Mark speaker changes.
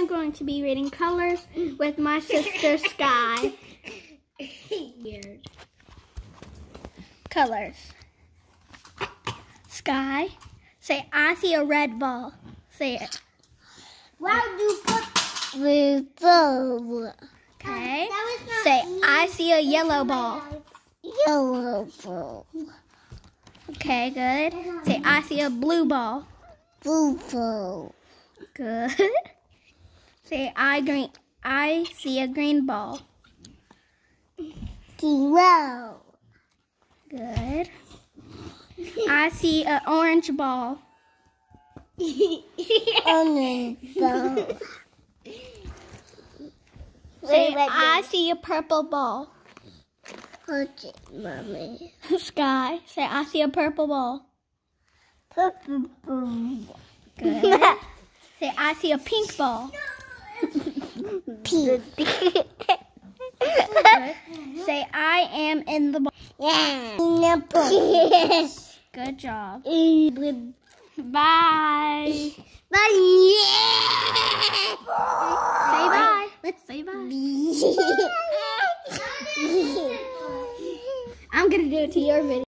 Speaker 1: I'm going to be reading colors with my sister Sky. Weird. Colors. Sky, say I see a red ball. Say it.
Speaker 2: Why would you put red ball?
Speaker 1: Okay. Say I see a yellow ball.
Speaker 2: Yellow ball.
Speaker 1: Okay, good. Say I see a blue ball.
Speaker 2: Blue ball.
Speaker 1: Good. Say I see a green ball.
Speaker 2: Yellow.
Speaker 1: Good. I see an orange ball.
Speaker 2: Orange ball.
Speaker 1: Say I see a purple ball.
Speaker 2: Okay, Mommy.
Speaker 1: Sky, say I see a purple ball.
Speaker 2: Purple ball.
Speaker 1: Good. Say I see a pink ball.
Speaker 2: Pink.
Speaker 1: Good. Say I am in the ball.
Speaker 2: Yeah.
Speaker 1: Good job.
Speaker 2: Bye.
Speaker 1: Bye.
Speaker 2: Bye.
Speaker 1: Say bye. Let's say bye. I'm gonna do it to your video.